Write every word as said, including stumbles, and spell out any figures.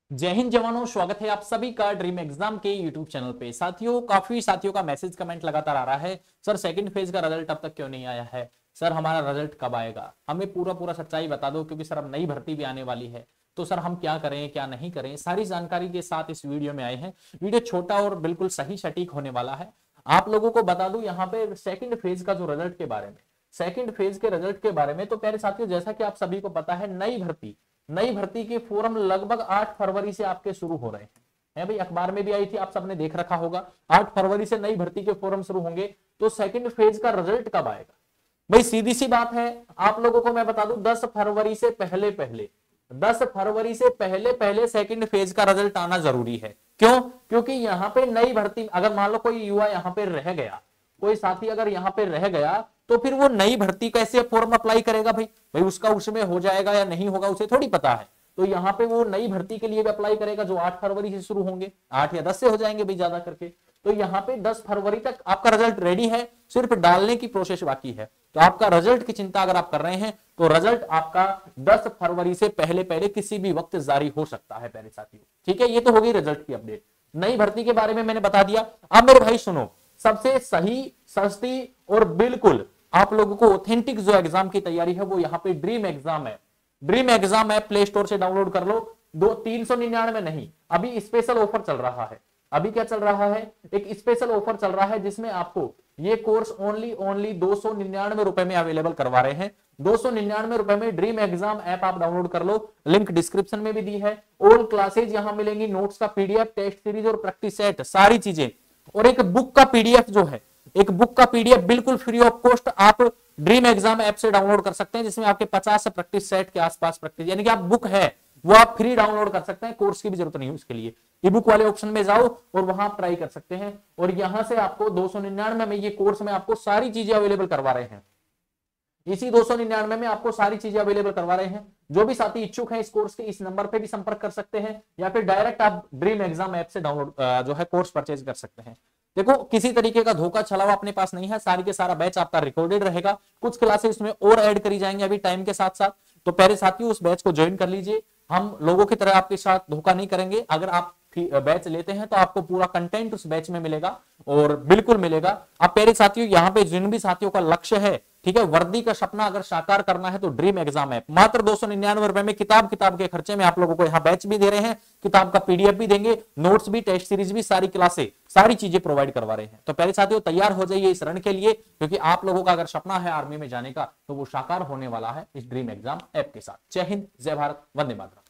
जय हिंद जवानों, स्वागत है आप सभी का ड्रीम एग्जाम के यूट्यूब चैनल पे। साथियों, काफी साथियों का मैसेज कमेंट लगातार आ रहा है, सर सेकंड फेज का रिजल्ट अब तक क्यों नहीं आया है, सर हमारा रिजल्ट कब आएगा, हमें पूरा पूरा सच्चाई बता दो क्योंकि सर अब नई भर्ती भी आने वाली है। तो सर हम क्या करें क्या नहीं करें, सारी जानकारी के साथ इस वीडियो में आए हैं। वीडियो छोटा और बिल्कुल सही सटीक होने वाला है। आप लोगों को बता दूं यहाँ पे सेकंड फेज का जो रिजल्ट के बारे में सेकंड फेज के रिजल्ट के बारे में तो प्यारे साथियों, जैसा कि आप सभी को पता है, नई भर्ती नई भर्ती के फॉर्म लगभग आठ फरवरी से आपके शुरू हो रहे हैं। है भाई, अखबार में भी आई थी, आप सबने देख रखा होगा। आठ फरवरी से नई भर्ती के फॉर्म शुरू होंगे। तो सेकंड फेज का रिजल्ट कब आएगा भाई? सीधी सी बात है, आप लोगों को मैं बता दूं, दस फरवरी से पहले पहले दस फरवरी से पहले पहले सेकंड फेज का रिजल्ट आना जरूरी है। क्यों? क्योंकि यहाँ पे नई भर्ती, अगर मान लो कोई युवा यहाँ पे रह गया, कोई साथी अगर यहाँ पे रह गया, तो फिर वो नई भर्ती कैसे फॉर्म अप्लाई करेगा भाई? भाई उसका उसमें हो जाएगा या नहीं होगा उसे थोड़ी पता है। तो यहाँ पे वो नई भर्ती के लिए भी अप्लाई करेगा जो आठ फरवरी से शुरू होंगे, आठ या दस से हो जाएंगे भाई ज्यादा करके। तो यहाँ पे दस फरवरी तक आपका रिजल्ट रेडी है, सिर्फ डालने की प्रोसेस बाकी है। तो आपका रिजल्ट की चिंता अगर आप कर रहे हैं तो रिजल्ट आपका दस फरवरी से पहले पहले किसी भी वक्त जारी हो सकता है प्यारे साथियों। ठीक है, ये तो हो गई रिजल्ट की अपडेट। नई भर्ती के बारे में मैंने बता दिया। अब मेरे भाई सुनो, सबसे सही, सस्ती और बिल्कुल आप लोगों को ऑथेंटिक जो एग्जाम की तैयारी है वो यहाँ पे ड्रीम एग्जाम है। Dream exam app play store से डाउनलोड कर लो। दो तीन सौ निन्यानवे नहीं, अभी स्पेशल ऑफर चल रहा है। अभी क्या चल रहा है? एक स्पेशल ऑफर चल रहा है जिसमें आपको ये कोर्स ओनली ओनली दो सौ निन्यानवे रुपए में अवेलेबल करवा रहे हैं। दो सौ निन्यानवे रुपए में ड्रीम एग्जाम ऐप आप डाउनलोड कर लो, लिंक डिस्क्रिप्शन में भी दी है। ऑल क्लासेज यहां मिलेंगी, नोट्स का पीडीएफ, टेस्ट सीरीज और प्रैक्टिस सेट, सारी चीजें, और एक बुक का पीडीएफ जो है, एक बुक का पीडीएफ बिल्कुल फ्री ऑफ कॉस्ट आप ड्रीम एग्जाम ऐप से डाउनलोड कर सकते हैं, जिसमें आपके पचास से प्रैक्टिस सेट के आसपास प्रैक्टिस, यानी कि आप बुक है वो आप फ्री डाउनलोड कर सकते हैं, कोर्स की भी जरूरत नहीं है उसके लिए। ई बुक वाले ऑप्शन में जाओ और वहां आप ट्राई कर सकते हैं। और यहां से आपको दो सौ निन्यानवे में ये कोर्स में आपको सारी चीजें अवेलेबल करवा रहे हैं। इसी दो सौ निन्यानवे में आपको सारी चीजें अवेलेबल करवा रहे हैं। जो भी साथी इच्छुक हैं इस कोर्स के, इस नंबर पे भी संपर्क कर सकते हैं या फिर डायरेक्ट आप ड्रीम एग्जाम ऐप से डाउनलोड जो है कोर्स परचेज कर सकते हैं। देखो, किसी तरीके का धोखा छलावा अपने पास नहीं है, सारी के सारा बैच आपका रिकॉर्डेड रहेगा। कुछ क्लासेस में और ऐड करी जाएंगे अभी टाइम के साथ साथ। तो पहले साथियों उस बैच को ज्वाइन कर लीजिए। हम लोगों की तरह आपके साथ धोखा नहीं करेंगे। अगर आप बैच लेते हैं तो आपको पूरा कंटेंट उस बैच में मिलेगा और बिल्कुल मिलेगा। अब प्यारे साथियों, यहाँ पे जिन भी साथियों का लक्ष्य है, ठीक है, वर्दी का सपना अगर साकार करना है तो ड्रीम एग्जाम ऐप मात्र दो सौ निन्यानवे रुपए में किताब किताब के खर्चे में आप लोगों को यहाँ बैच भी दे रहे हैं, किताब का पीडीएफ भी देंगे, नोट्स भी, टेस्ट सीरीज भी, सारी क्लासे, सारी चीजें प्रोवाइड करवा रहे हैं। तो प्यारे साथियों तैयार हो जाइए इस रण के लिए, क्योंकि आप लोगों का अगर सपना है आर्मी में जाने का तो वो साकार होने वाला है इस ड्रीम एग्जाम ऐप के साथ। जय हिंद, जय भारत, वंदे मातरम।